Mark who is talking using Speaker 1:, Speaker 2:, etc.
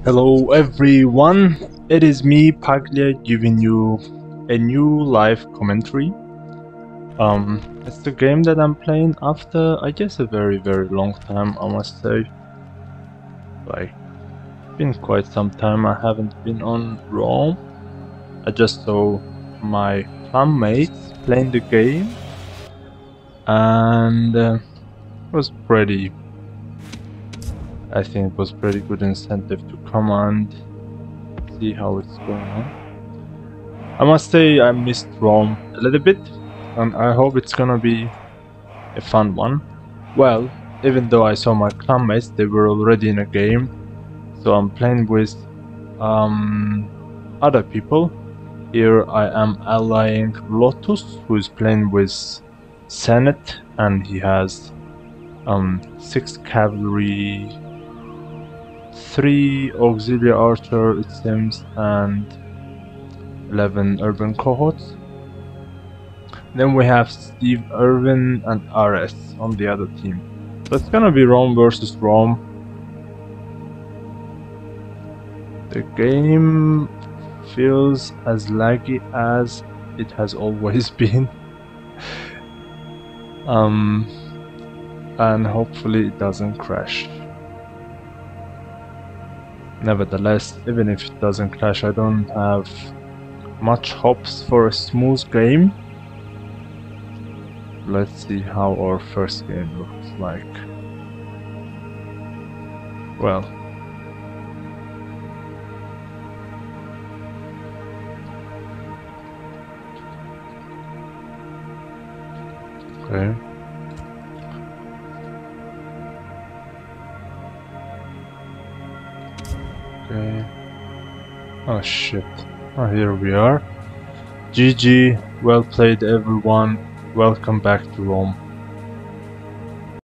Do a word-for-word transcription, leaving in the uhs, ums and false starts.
Speaker 1: Hello everyone, it is me Paglia giving you a new live commentary. Um, it's the game that I'm playing after I guess a very very long time, I must say. Like, been quite some time I haven't been on Rome. I just saw my clanmates playing the game and uh, it was pretty, I think it was pretty good incentive to come and see how it's going on. I must say I missed Rome a little bit, and I hope it's gonna be a fun one. Well, even though I saw my clanmates, they were already in a game, so I'm playing with um, other people. Here I am allying Lotus, who is playing with Senate, and he has um, six cavalry, three auxiliary archer, it seems, and eleven urban cohorts. Then we have Steve Irwin and R S on the other team. So it's gonna be Rome versus Rome. The game feels as laggy as it has always been. um, and hopefully it doesn't crash. Nevertheless, even if it doesn't crash, I don't have much hopes for a smooth game. Let's see how our first game looks like. Well, okay. Okay. Oh shit. Oh, here we are. G G, well played everyone. Welcome back to Rome.